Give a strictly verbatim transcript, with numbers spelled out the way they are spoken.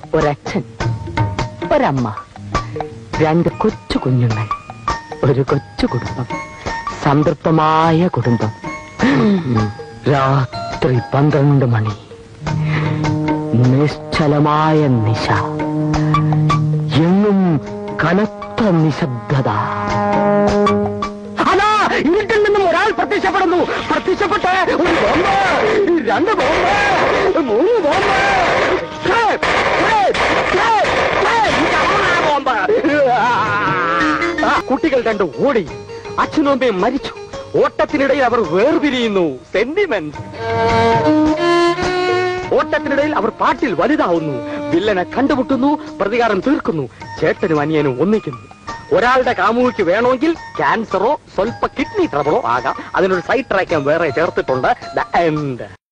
ഒരച്ഛൻ, ഒരമ്മ, രണ്ട് കൊച്ചു കുഞ്ഞുങ്ങൾ, ഒരു കൊച്ചു കുടുംബം, സംതൃപ്തമായ കുടുംബം. രാത്രി പന്ത്രണ്ട് മണി, നിശ്ചലമായ നിശ, എങ്ങും കനത്ത നിശബ്ദത. അതാ ഇരുട്ടിൽ നിന്നും ഒരാൾ പ്രത്യക്ഷപ്പെടുന്നു. പ്രത്യക്ഷപ്പെട്ട് ഒരു ബോംബ്, രണ്ട് ബോംബ്, മൂന്ന് ബോംബ്, കുട്ടികൾ രണ്ട് ഓടി. അച്ഛനും അമ്മയും മരിച്ചു. ഓട്ടത്തിനിടയിൽ അവർ വേർപിരിയുന്നു. സെന്റിമെന്റ്. ഓട്ടത്തിനിടയിൽ അവർ പാട്ടിൽ വലുതാവുന്നു. വില്ലനെ കണ്ടുമുട്ടുന്നു. പ്രതികാരം തീർക്കുന്നു. ചേട്ടനും അനിയനും ഒന്നിക്കുന്നു. ഒരാളുടെ കാമുകിക്ക് വേണമെങ്കിൽ ക്യാൻസറോ സ്വൽപ്പ കിഡ്നി ട്രബിളോ ആകാം. അതിനൊരു സൈഡ് ട്രാക്ക് വേറെ ചേർത്തിട്ടുണ്ട്. The end.